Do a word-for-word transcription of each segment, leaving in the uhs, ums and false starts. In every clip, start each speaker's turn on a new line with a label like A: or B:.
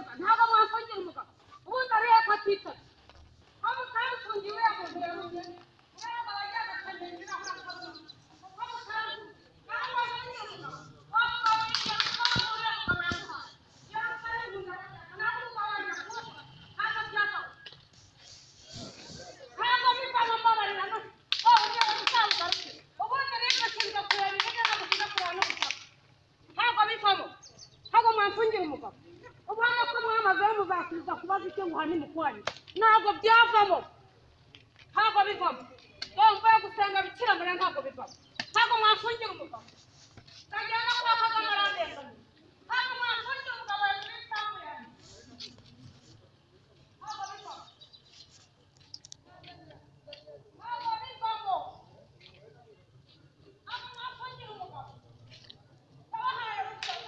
A: ntabwo mwafungira umugabo ubundi ariyo akatita aho kamufungiwe yakoze yaruye uraba bajyaga kanyira hakaza aho kamu aho bafungira umugabo aho bafungira umugabo yakoze yakare ngara ntabwo babanja kuba haka byaka ntabwo bivamo mbabarira no aho ngiye gusaza ubundi reka kinga kureba ibyo nagusiga kureba no gutaka ntabwo bivamo ntabwo mwafungira umugabo ubona ko mwamaze muzakiriza kubaza icyo nguhani mukwani ntabwo byavamo ntabwo bivamo yomba gusenga bikira muri ntabwo bivamo ntabwo mwafungira umugabo kagenda kwa Kagame arandeka ntabwo mwafungira umugabo yagiye isambu yanjye ntabwo bivamo ntabwo bivamo ntabwo mwafungira umugabo abahaye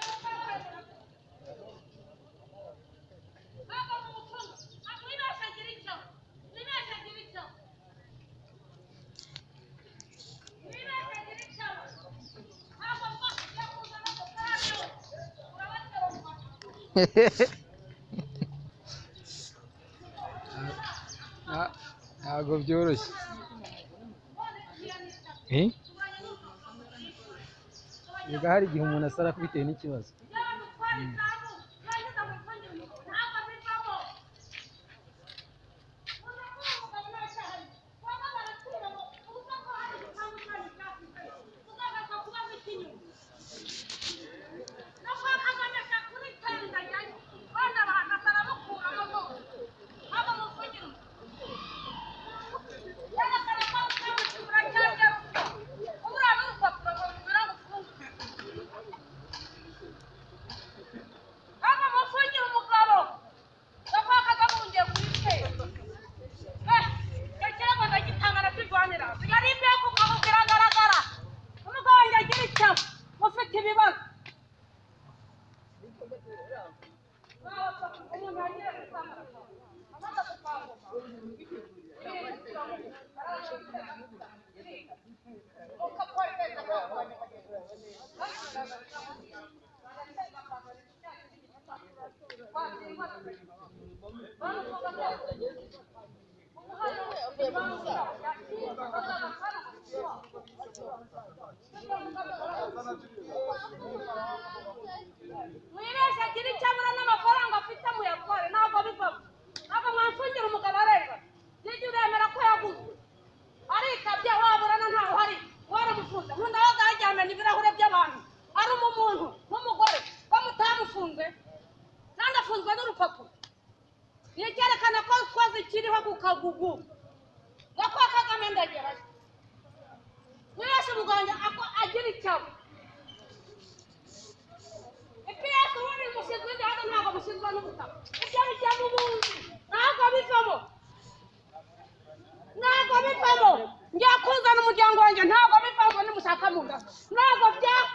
B: ntabwo byoroshye biga hari igihe umuntu asara bitewe n'ikibazo mwibeshya agira icyo abura n'amafaranga afite muyatware ntabwo bivamo ntabwo mwafungira umugabo areba jya uremera ko yaguzwe aritabye waburana ntawe uhari waramufunze nkunda waga yajyamenya ibirahure by'abantu ari umuntu n'umugore bamutamufunze kandi afunzwe n'urupapuro nicyerekana ko twazi kiriho ku kagugu ngo kwa Kagame ndagerayo mwese umuganga agira icyabo ipiyesi ubundi mushinzwe igihano ntabwo mushinzwe n'ubutaka ibyo bijya mu bundi ntabwo bivamo ntabwo bivamo njya kuzana umuryango wanjye ntabwo bivamo nimushaka mu nda ntabwo byava